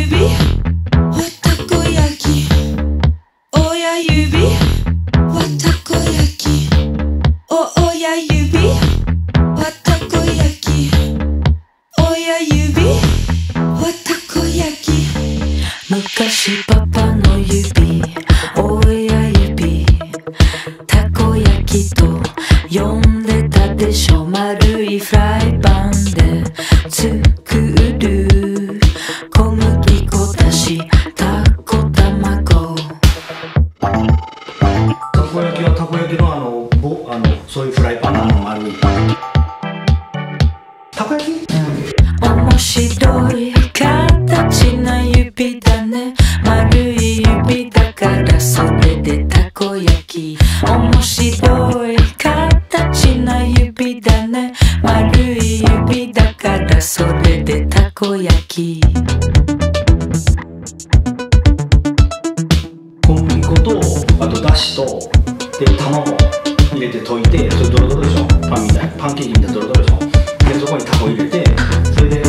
指はたこ焼き、親指はたこ焼き、親指はたこ焼き、親指はたこ焼き。昔パパの指、親指、たこ焼きと呼んでたでしょ。丸いフライパンで作る小麦粉だしたこ卵。 たこ焼きはたこ焼きのそういうフライパンの丸いたこ焼き、 面白い形な指だね。丸い指だからそれでたこ焼き。面白い形な指だね。丸い指だからそれでたこ焼き。 小麦粉とあとだしとで卵入れて溶いて、それドロドロでしょ。パンケーキみたいなドロドロでしょ。でそこにタコ入れて、それで